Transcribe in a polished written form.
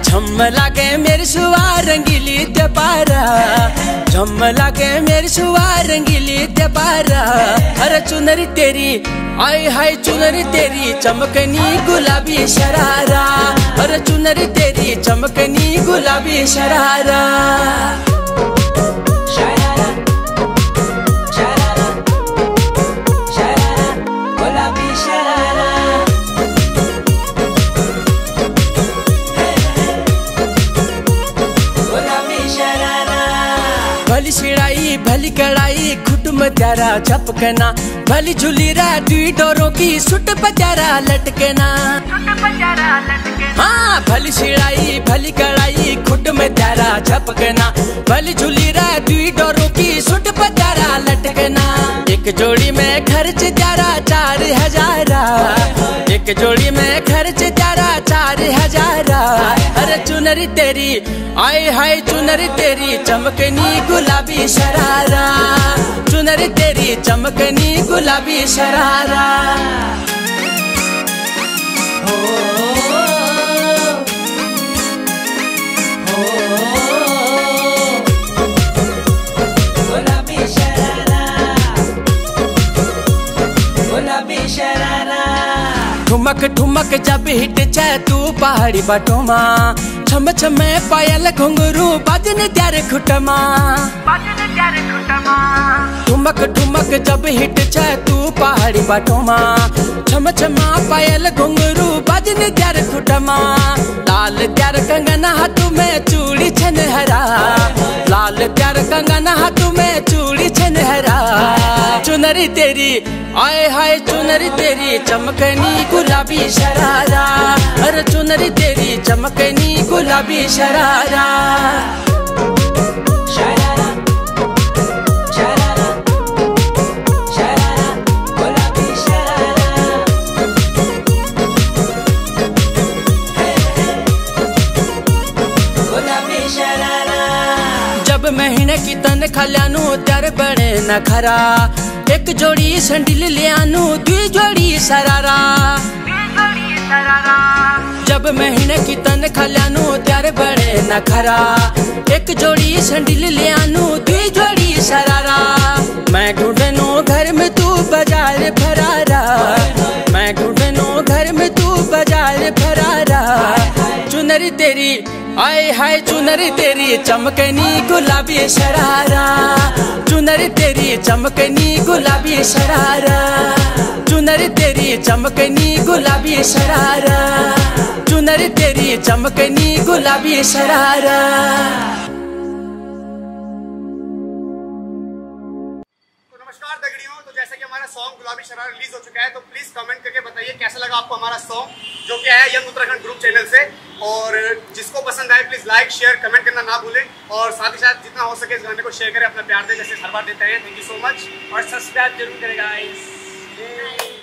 झम लागे मेरी सुआ रंगीली ते पारा, झम लागे मेरी सुआ रंगीली ते पारा। अरे चुनरी तेरी आय हाय चुनरी तेरी चमकनी गुलाबी शरारा, अरे चुनरी तेरी चमकनी गुलाबी शरारा। भली शिड़ाई भली कड़ाई खुटम त्यारा झपकना, भली झूली रा दुई डोरों की सुट पत्यारा लटकना। हाँ भली शिड़ाई भली कड़ाई खुटम त्यारा झपकना, भली झूली रा दुई डोरों की सुट पत्यारा लटकना। एक जोड़ी में खर्च त्यारा 4000, एक जोड़ी में खर्च त्यारा 4000। अरे चुनरी तेरी आय हाय चुनरी तेरी चमकनी गुलाबी शरारा, चुनरी तेरी चमकनी गुलाबी शरारा। गुलाबी शरारा, गुलाबी शरारा। ठुमक ठुमक जब हिट छे तू पहाड़ी बाटोमा, छम छम पायल घुंघरू बाजन त्यार खुटमा। ठुमक ठुमक जब हिट छे तू पहाड़ी बाटोमा, छम छम पायल घुंघरू बाजन त्यार खुटमा। लाल त्यार कंगन हाथ में चूड़ी छनहरा, लाल त्यार कंगन हाथ में चूड़ी छनहरा। चुनरी तेरी आय हाय चुनरी तेरी चमकनी गुलाबी शरारा, अरे चुनरी तेरी चमकनी गुलाबी शरारा। शरारा शरारा शरारा गुलाबी शरारा। गुलाबी शरारा। जब महीने की तनख्वाह ल्यानु त्यार बड़े न खरा, एक जोड़ी संडिल लियानु दुई जोड़ी शरारा। जब महीने की तनख्वाह ल्यानु त्यार बड़े न खरा, एक जोड़ी संडिल लियानु दुई जोड़ी शरारा। मैं ढूंढनू घर में तू बाजार फरारा, मैं ढूंढनू घर में तू बाजार फरारा। चुनरी तेरी आय हाय चुनरी तेरी चमकनी गुलाबी शरारा, चुनरी तेरी चमकनी गुलाबी शरारा, चुनरी तेरी चमकनी गुलाबी शरारा, चुनरी तेरी चमकनी गुलाबी शरारा। नमस्कार दगड़ियों, तो जैसे कि हमारा सॉन्ग गुलाबी शरारा रिलीज हो चुका है, तो प्लीज कमेंट करके बताइए कैसा लगा आपको हमारा सॉन्ग, जो कि है यंग उत्तराखंड ग्रुप चैनल से। और जिसको पसंद आए प्लीज लाइक शेयर कमेंट करना ना भूलें, और साथ ही साथ जितना हो सके इस गाने को शेयर करें, अपना प्यार दें जैसे हर बार देते हैं। थैंक यू सो मच, और सब्सक्राइब जरूर करें गाइस।